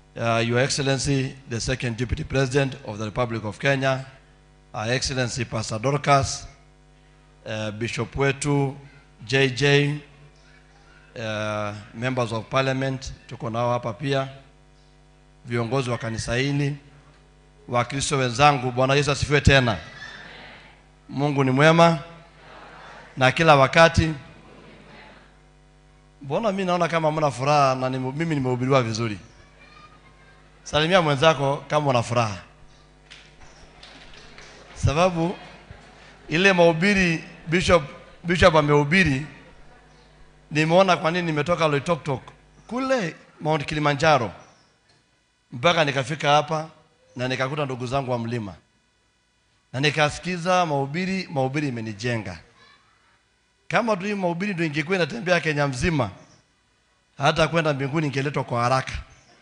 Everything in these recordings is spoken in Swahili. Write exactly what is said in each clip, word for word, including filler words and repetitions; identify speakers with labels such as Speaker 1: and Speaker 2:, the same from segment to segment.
Speaker 1: uh, Your Excellency, the Second Deputy President of the Republic of Kenya, Our Excellency Pastor Dorcas, uh, Bishop wetu, J J, uh, members of parliament, tuko nao hapa pia, viongozi wa kanisa hili, Wakristo wenzangu, Bwana Yesu asifiwe tena. Mungu ni mwema na kila wakati. Mbona mimi naona kama mna furaha na ni, mimi nimehubiriwa vizuri? Salimia mwenzako kama una furaha. Sababu ile mahubiri bishop bishop amehubiri, nimeona kwa nini nimetoka Loitoktok kule Mount Kilimanjaro mpaka nikafika hapa na nikakuta ndugu zangu wa mlima. Na nikasikiza mahubiri, mahubiri imenijenga. Kama tu mahubiri ndio ingekuwa inatembea Kenya mzima, hata kwenda mbinguni ingeletwa kwa haraka.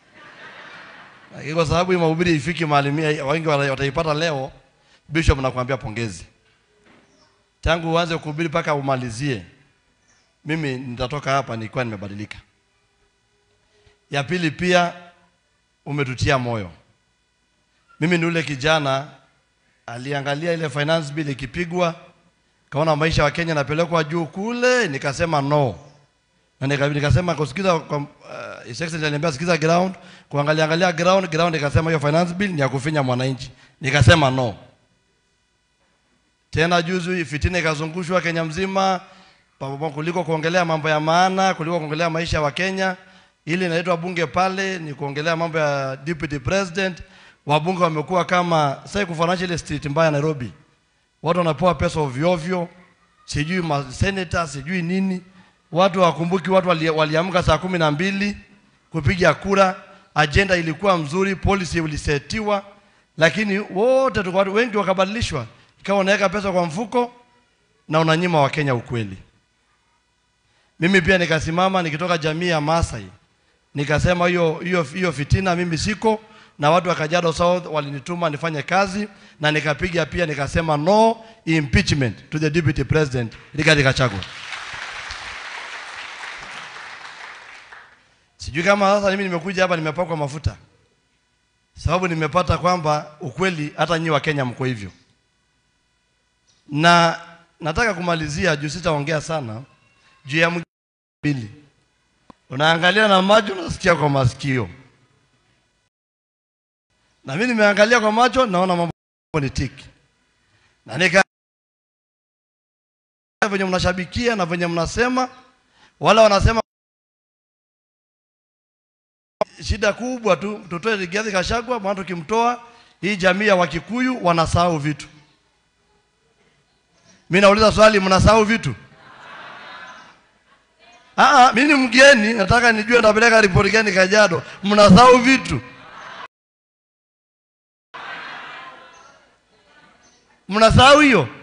Speaker 1: Kwa sababu hii mahubiri ifiki mahali wengi wataipata leo, bishop nakuambia pongezi. Tangu uanze kuhubiri paka umalizie, mimi nitatoka hapa nilikuwa nimebadilika. Ya pili pia umetutia moyo. Mimi ni ule kijana aliangalia ile finance bill ikipigwa, kaona maisha wa Kenya napelekwa juu kule, nikasema no. Na nikasema kusikiza uh, His Excellency aliniambia sikiza ground, kuangalia angalia ground, ground nikasema hiyo finance bill ni ya kufinya mwananchi. Nikasema no. Tena juzi fitina ikazungushwa Kenya mzima, kuliko kuongelea mambo ya maana, kuliko kuongelea maisha wa Kenya. Ili inaitwa bunge pale ni kuongelea mambo ya deputy president. Wabunge wamekuwa kama sasa kufananisha ile street mbaya Nairobi. Watu wanapewa pesa ovyo ovyo, sijui ma senator, sijui nini. Watu wakumbuki watu waliamka saa kumi na mbili kupiga kura, agenda ilikuwa mzuri, policy ilisetiwa, lakini wote tu watu wengi wakabadilishwa. Ikawa unaweka pesa kwa mfuko na unanyima wa Kenya ukweli. Mimi pia nikasimama nikitoka jamii ya Maasai. Nikasema hiyo hiyo hiyo fitina mimi siko, na watu wa Kajiado South walinituma nifanye kazi, na nikapiga pia nikasema no impeachment to the deputy president Rigathi Gachagua. Sijui kama sasa mimi nimekuja hapa nimepakwa mafuta, sababu nimepata kwamba ukweli hata nyinyi wa Kenya mko hivyo. Na nataka kumalizia juu sitaongea sana juu ya mbili. Unaangalia na macho unasikia kwa masikio. Na mimi nimeangalia kwa macho naona mambo ni tiki. Na nika venye mnashabikia na venye mnasema, wala wanasema shida kubwa tu tutoe Rigathi Gachagua, maana tukimtoa hii jamii ya Wakikuyu wanasahau vitu. Mimi nauliza swali, mnasahau vitu? Ah, mimi ni mgeni, nataka nijue nitapeleka ripoti gani Kajiado. Mnasahau vitu? Mnasahau hiyo?